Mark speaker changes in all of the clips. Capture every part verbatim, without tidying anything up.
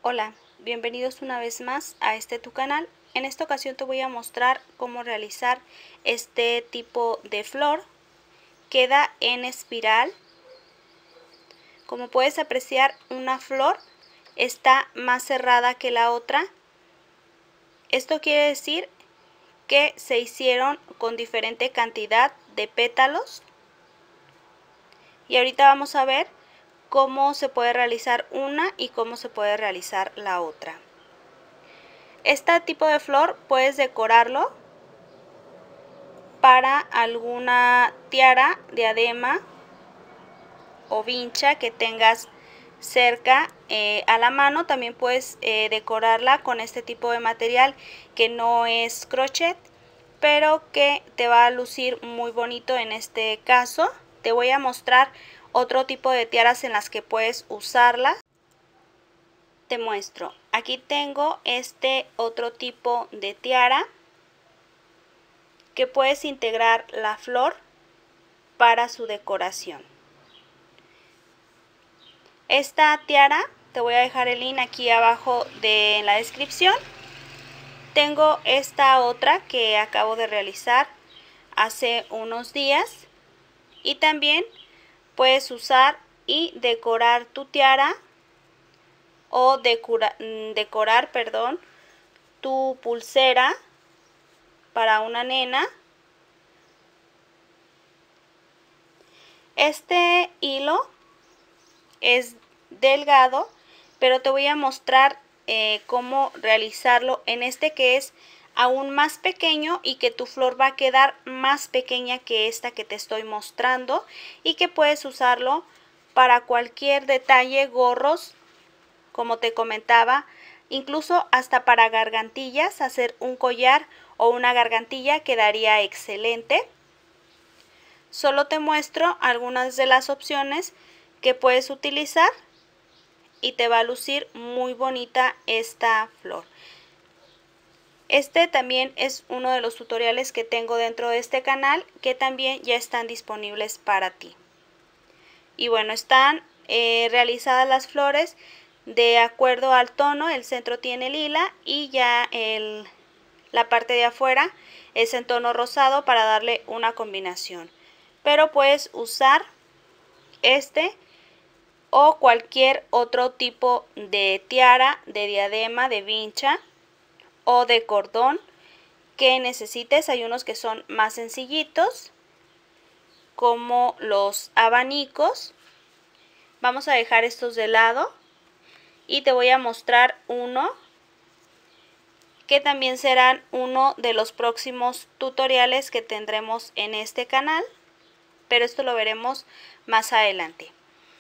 Speaker 1: Hola, bienvenidos una vez más a este tu canal. En esta ocasión te voy a mostrar cómo realizar este tipo de flor. Queda en espiral. Como puedes apreciar, una flor está más cerrada que la otra. Esto quiere decir que se hicieron con diferente cantidad de pétalos. Y ahorita vamos a ver cómo se puede realizar una y cómo se puede realizar la otra. Este tipo de flor puedes decorarlo para alguna tiara, diadema o vincha que tengas cerca eh, a la mano. También puedes eh, decorarla con este tipo de material que no es crochet, pero que te va a lucir muy bonito. En este caso te voy a mostrar otro tipo de tiaras en las que puedes usarla. Te muestro, aquí tengo este otro tipo de tiara que puedes integrar la flor para su decoración. Esta tiara, te voy a dejar el link aquí abajo de, en la descripción. Tengo esta otra que acabo de realizar hace unos días. Y también puedes usar y decorar tu tiara o decora, decorar, perdón, tu pulsera para una nena. Este hilo es delgado, pero te voy a mostrar eh, cómo realizarlo en este que es aún más pequeño y que tu flor va a quedar más pequeña que esta que te estoy mostrando, y que puedes usarlo para cualquier detalle, gorros, como te comentaba, incluso hasta para gargantillas. Hacer un collar o una gargantilla quedaría excelente. Solo te muestro algunas de las opciones que puedes utilizar y te va a lucir muy bonita esta flor. Este también es uno de los tutoriales que tengo dentro de este canal, que también ya están disponibles para ti. Y bueno, están eh, realizadas las flores de acuerdo al tono. El centro tiene lila y ya el, la parte de afuera es en tono rosado para darle una combinación. Pero puedes usar este o cualquier otro tipo de tiara, de diadema, de vincha o de cordón que necesites. Hay unos que son más sencillitos, como los abanicos. Vamos a dejar estos de lado y te voy a mostrar uno que también serán uno de los próximos tutoriales que tendremos en este canal, pero esto lo veremos más adelante.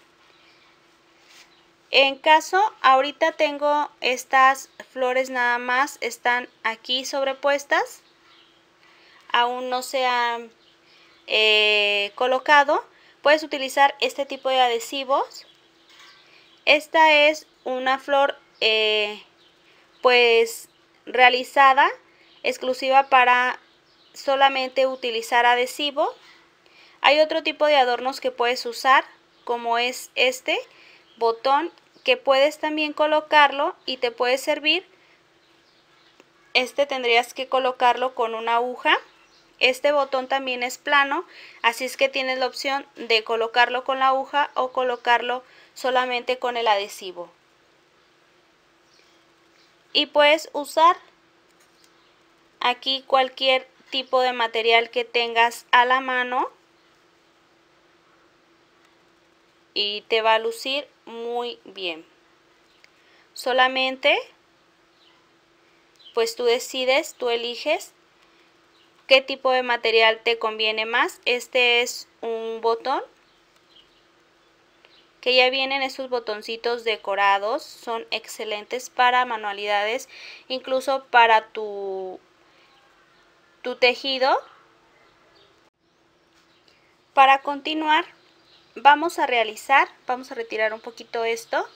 Speaker 1: En caso, ahorita tengo estas flores nada más, están aquí sobrepuestas, aún no se han eh, colocado. Puedes utilizar este tipo de adhesivos. Esta es una flor eh, pues realizada exclusiva para solamente utilizar adhesivo. Hay otro tipo de adornos que puedes usar, como es este botón, que puedes también colocarlo y te puede servir. Este tendrías que colocarlo con una aguja. Este botón también es plano, así es que tienes la opción de colocarlo con la aguja o colocarlo solamente con el adhesivo. Y puedes usar aquí cualquier tipo de material que tengas a la mano y te va a lucir muy bien. Solamente pues tú decides, tú eliges qué tipo de material te conviene más. Este es un botón que ya vienen esos botoncitos decorados, son excelentes para manualidades, incluso para tu, tu tejido. Para continuar vamos a realizar, vamos a retirar un poquito esto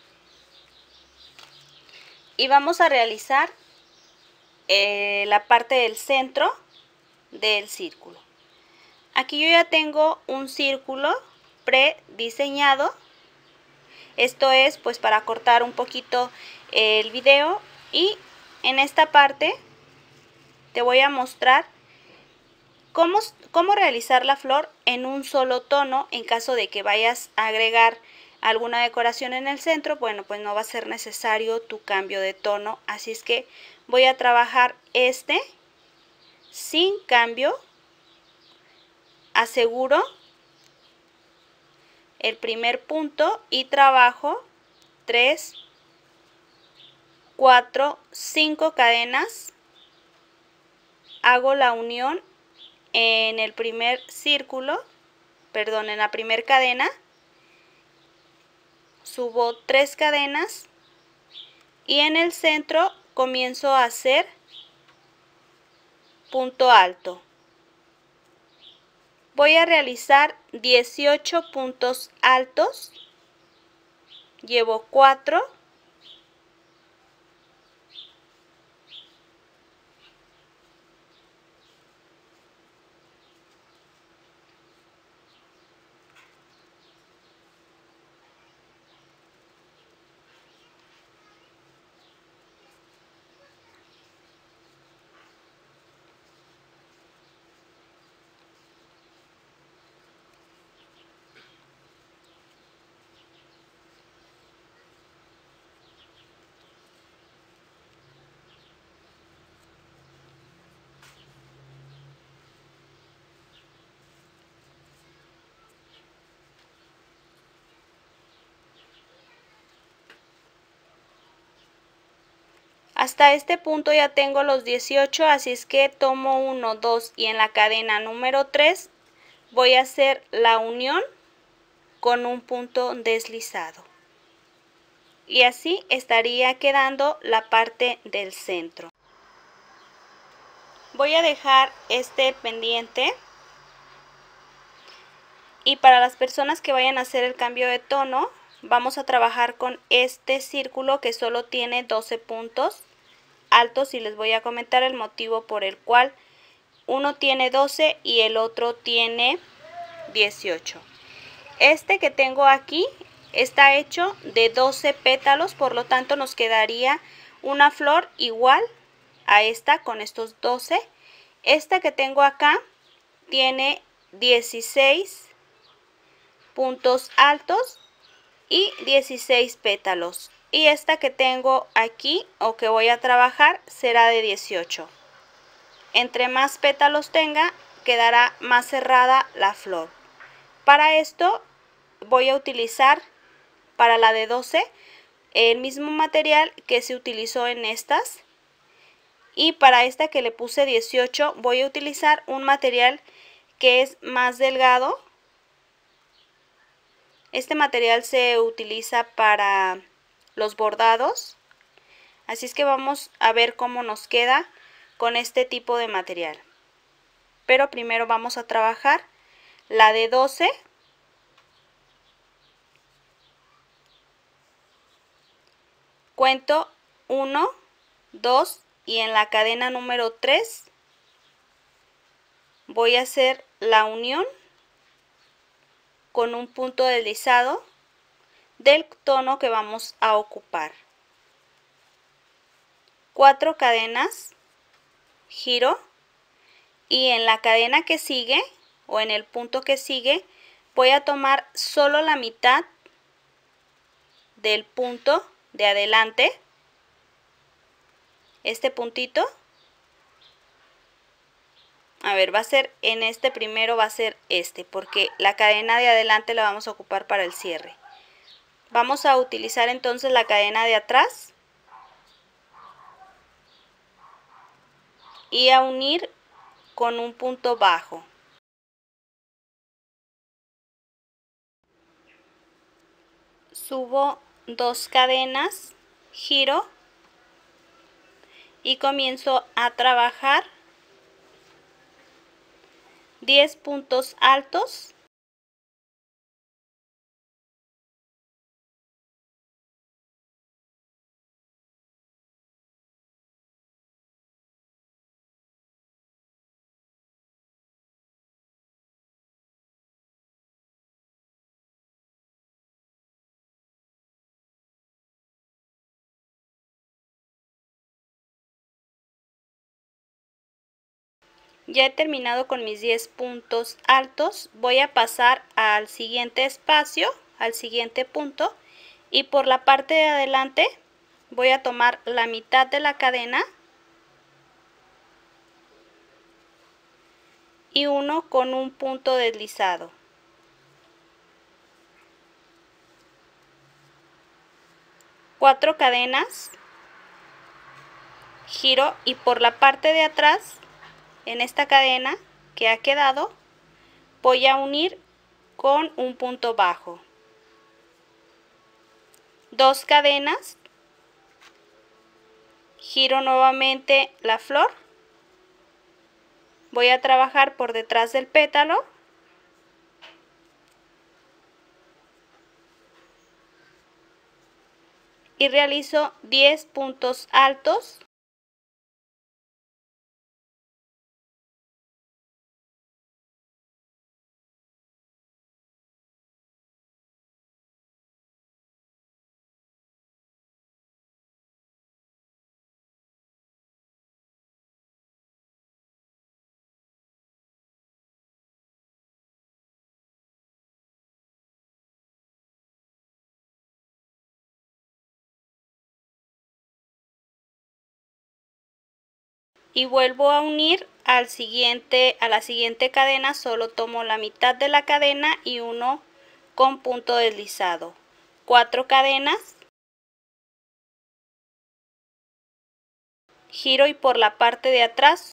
Speaker 1: y vamos a realizar eh, la parte del centro del círculo. Aquí yo ya tengo un círculo prediseñado. Esto es pues para cortar un poquito el video, y en esta parte te voy a mostrar cómo, cómo realizar la flor en un solo tono. En caso de que vayas a agregar alguna decoración en el centro, bueno, pues no va a ser necesario tu cambio de tono. Así es que voy a trabajar este sin cambio. Aseguro el primer punto y trabajo tres, cuatro, cinco cadenas. Hago la unión en el primer círculo, perdón, en la primera cadena. Subo tres cadenas y en el centro comienzo a hacer punto alto. Voy a realizar dieciocho puntos altos. Llevo cuatro. Hasta este punto ya tengo los dieciocho, así es que tomo uno, dos y en la cadena número tres voy a hacer la unión con un punto deslizado. Y así estaría quedando la parte del centro. Voy a dejar este pendiente. Y para las personas que vayan a hacer el cambio de tono, vamos a trabajar con este círculo que solo tiene doce puntos altos, y les voy a comentar el motivo por el cual uno tiene doce y el otro tiene dieciocho. Este que tengo aquí está hecho de doce pétalos, por lo tanto nos quedaría una flor igual a esta con estos doce. Esta que tengo acá tiene dieciséis puntos altos y dieciséis pétalos, y esta que tengo aquí o que voy a trabajar será de dieciocho. Entre más pétalos tenga, quedará más cerrada la flor. Para esto voy a utilizar, para la de doce, el mismo material que se utilizó en estas, y para esta que le puse dieciocho voy a utilizar un material que es más delgado. Este material se utiliza para los bordados, así es que vamos a ver cómo nos queda con este tipo de material. Pero primero vamos a trabajar la de doce. Cuento uno, dos y en la cadena número tres voy a hacer la unión con un punto deslizado del tono que vamos a ocupar. Cuatro cadenas, giro, y en la cadena que sigue o en el punto que sigue voy a tomar solo la mitad del punto de adelante, este puntito. A ver, va a ser en este primero, va a ser este, porque la cadena de adelante la vamos a ocupar para el cierre. Vamos a utilizar entonces la cadena de atrás y a unir con un punto bajo. Subo dos cadenas, giro y comienzo a trabajar diez puntos altos. Ya he terminado con mis diez puntos altos. Voy a pasar al siguiente espacio, al siguiente punto, y por la parte de adelante voy a tomar la mitad de la cadena y uno con un punto deslizado. Cuatro cadenas, giro y por la parte de atrás, en esta cadena que ha quedado, voy a unir con un punto bajo. Dos cadenas, giro nuevamente la flor, voy a trabajar por detrás del pétalo y realizo diez puntos altos. Y vuelvo a unir al siguiente, a la siguiente cadena, solo tomo la mitad de la cadena y uno con punto deslizado. Cuatro cadenas, giro y por la parte de atrás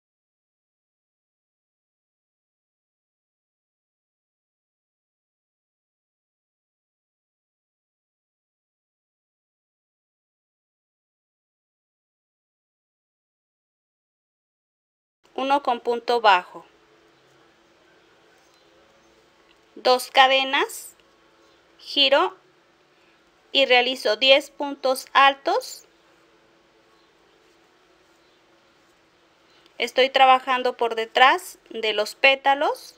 Speaker 1: uno con punto bajo. Dos cadenas, giro y realizo diez puntos altos. Estoy trabajando por detrás de los pétalos.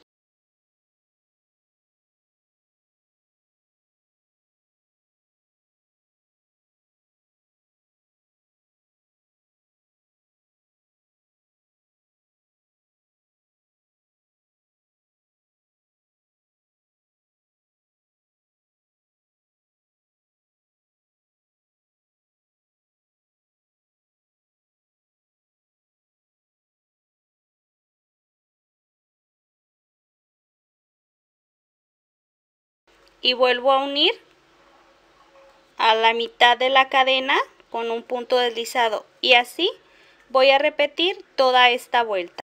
Speaker 1: Y vuelvo a unir a la mitad de la cadena con un punto deslizado y así voy a repetir toda esta vuelta.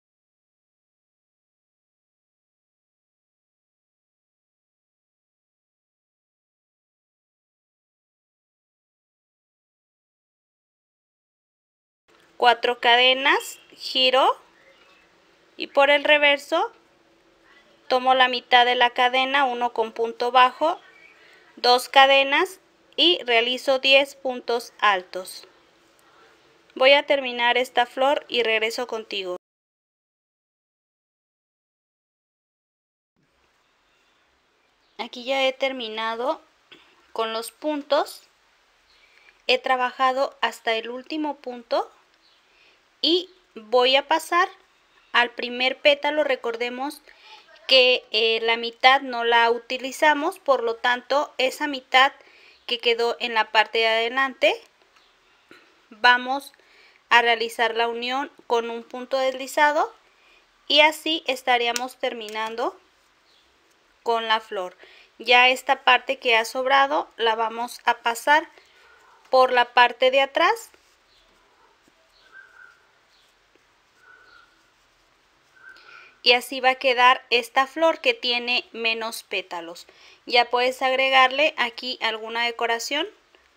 Speaker 1: Cuatro cadenas, giro y por el reverso tomo la mitad de la cadena, uno con punto bajo, dos cadenas y realizo diez puntos altos. Voy a terminar esta flor y regreso contigo. Aquí ya he terminado con los puntos. He trabajado hasta el último punto y voy a pasar al primer pétalo. Recordemos que eh, la mitad no la utilizamos, por lo tanto esa mitad que quedó en la parte de adelante vamos a realizar la unión con un punto deslizado y así estaríamos terminando con la flor. Ya esta parte que ha sobrado la vamos a pasar por la parte de atrás y así va a quedar esta flor que tiene menos pétalos. Ya puedes agregarle aquí alguna decoración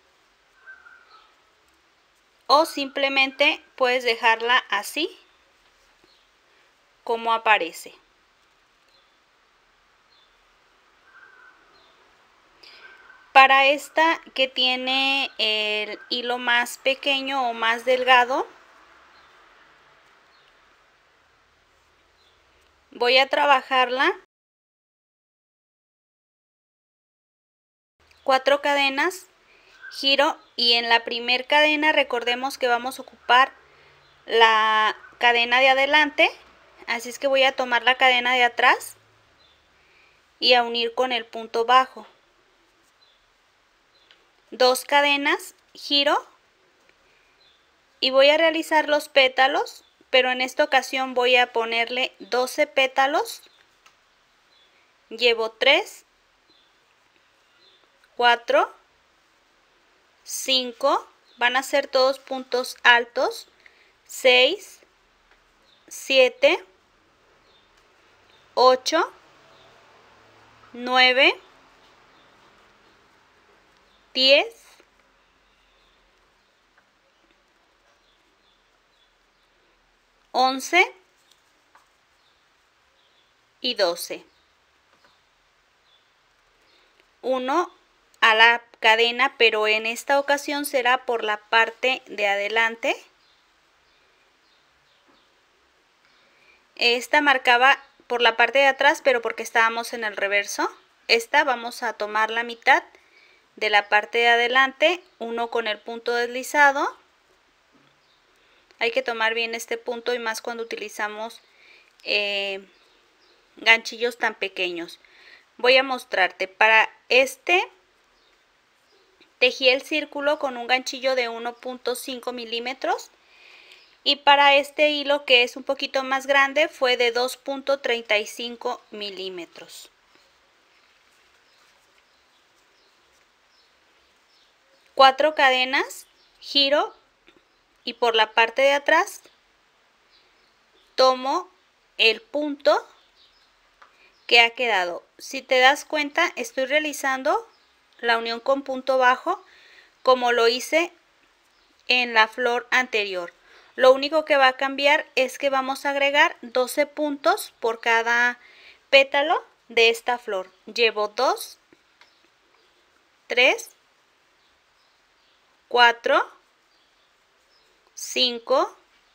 Speaker 1: o simplemente puedes dejarla así como aparece. Para esta que tiene el hilo más pequeño o más delgado, voy a trabajarla cuatro cadenas, giro y en la primer cadena recordemos que vamos a ocupar la cadena de adelante, así es que voy a tomar la cadena de atrás y a unir con el punto bajo. Dos cadenas, giro y voy a realizar los pétalos, pero en esta ocasión voy a ponerle doce pétalos. Llevo tres, cuatro, cinco, van a ser todos puntos altos, seis, siete, ocho, nueve, diez, once y doce. Uno a la cadena, pero en esta ocasión será por la parte de adelante. Esta marcaba por la parte de atrás, pero porque estábamos en el reverso. Esta vamos a tomar la mitad de la parte de adelante, uno con el punto deslizado. Hay que tomar bien este punto y más cuando utilizamos eh, ganchillos tan pequeños. Voy a mostrarte. Para este tejí el círculo con un ganchillo de uno punto cinco milímetros y para este hilo, que es un poquito más grande, fue de dos punto treinta y cinco milímetros. Cuatro cadenas, giro y por la parte de atrás tomo el punto que ha quedado. Si te das cuenta, estoy realizando la unión con punto bajo como lo hice en la flor anterior. Lo único que va a cambiar es que vamos a agregar doce puntos por cada pétalo de esta flor. Llevo dos, tres, cuatro, cinco,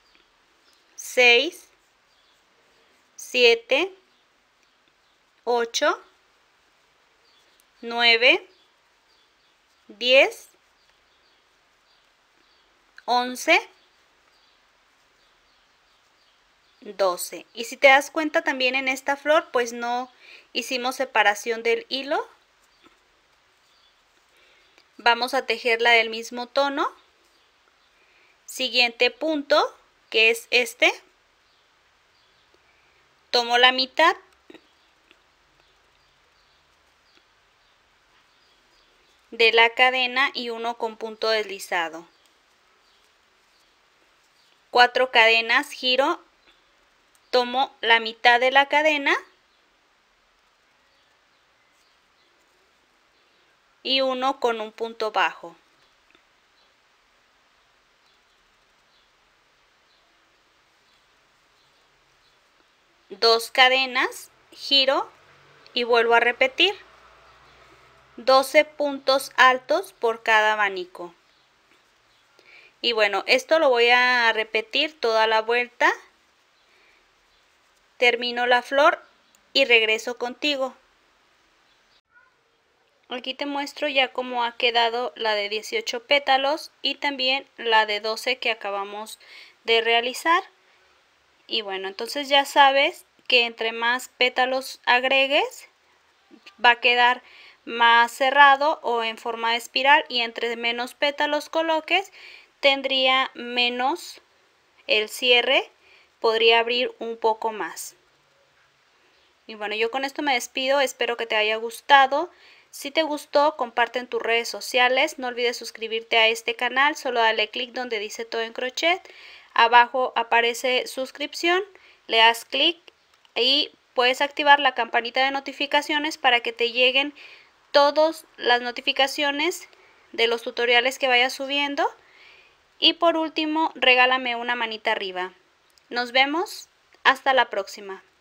Speaker 1: seis, siete, ocho, nueve, diez, once, doce. Y si te das cuenta, también en esta flor pues no hicimos separación del hilo. Vamos a tejerla del mismo tono. Siguiente punto, que es este. Tomo la mitad. De la cadena y uno con punto deslizado. Cuatro cadenas, giro, tomo la mitad de la cadena y uno con un punto bajo. Dos cadenas, giro y vuelvo a repetir. doce puntos altos por cada abanico. Y bueno, esto lo voy a repetir toda la vuelta. Termino la flor y regreso contigo. Aquí te muestro ya cómo ha quedado la de dieciocho pétalos y también la de doce que acabamos de realizar. Y bueno, entonces ya sabes que entre más pétalos agregues, va a quedar más cerrado o en forma de espiral, y entre menos pétalos coloques tendría menos el cierre, podría abrir un poco más. Y bueno, yo con esto me despido, espero que te haya gustado. Si te gustó, comparte en tus redes sociales, no olvides suscribirte a este canal, solo dale clic donde dice todo en crochet, abajo aparece suscripción, le das clic y puedes activar la campanita de notificaciones para que te lleguen todas las notificaciones de los tutoriales que vaya subiendo. Y por último, regálame una manita arriba. Nos vemos, hasta la próxima.